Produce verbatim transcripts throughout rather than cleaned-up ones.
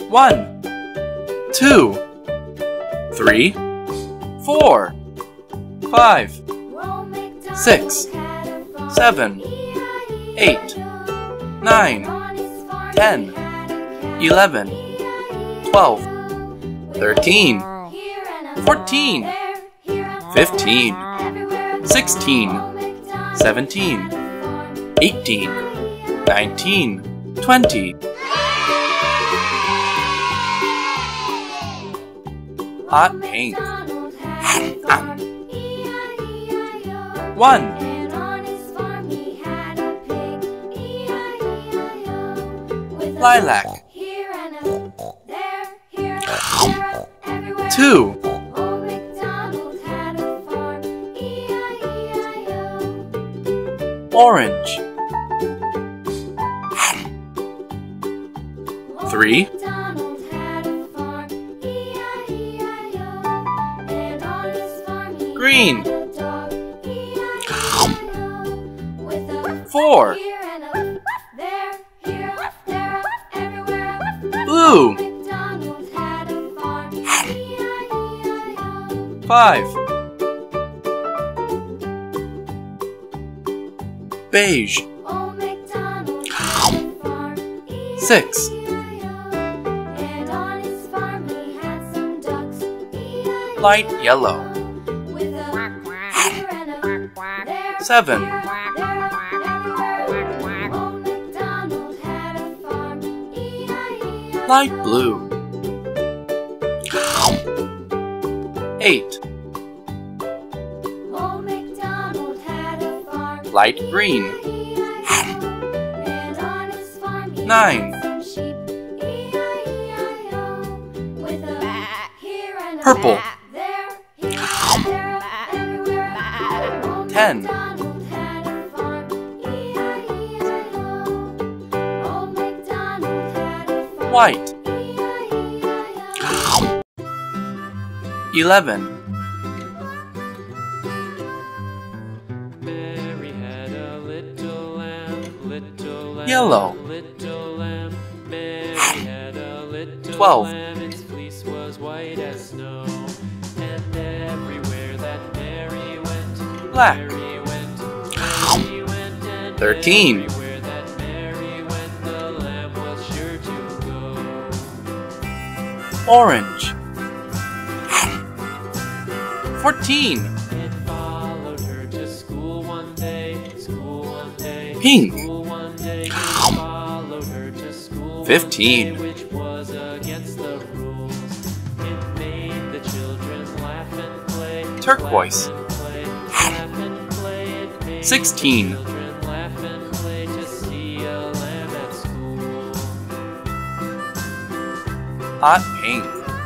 One, two, three, four, five, six, seven, eight, nine, ten, eleven, twelve, thirteen, fourteen, fifteen, sixteen, seventeen, eighteen, nineteen, twenty. Hot pink. One, lilac. Two, orange. Three, green. Four, blue. Five, beige. Six, light yellow. Seven, light blue. Eight, light green. Nine, purple. Ten, white. Eleven, Mary had a little lamb, little lamb, yellow. little lamb. Mary had a little Twelve, lamb, its fleece was white as snow. And everywhere that Mary went, black. Mary went, Mary went, and Thirteen, everywhere that Mary went, the lamb was sure to go. orange. Fourteen, It followed her to school one day, school one day, pink. school one day. It followed her to school Fifteen, one day, which was against the rules. It made the children laugh and play, turquoise. laugh and play, laugh and play. It made Sixteen, the children laugh and play to see a lamb at school. hot pink.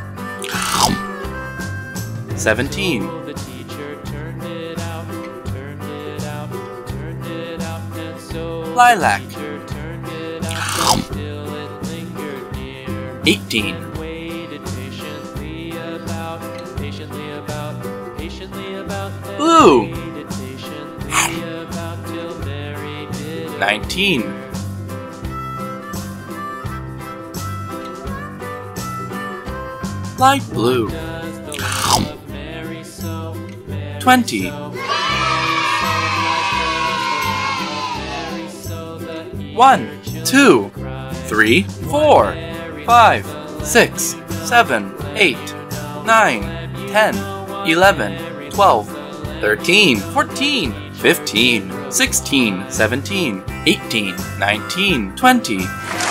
Seventeen, So the teacher turned it out, turned it out, turned it out, and so lilac. the teacher turned it out, but still it lingered near. Eighteen, And waited patiently about, patiently about, patiently about, and blue. waited patiently about till Mary did. Nineteen, light blue. Does the love of Mary so, Mary Twenty, so, Mary so, the one, two, three, four, five, six, seven, eight, nine, ten, eleven, twelve, thirteen, fourteen, fifteen, sixteen, seventeen, eighteen, nineteen, twenty.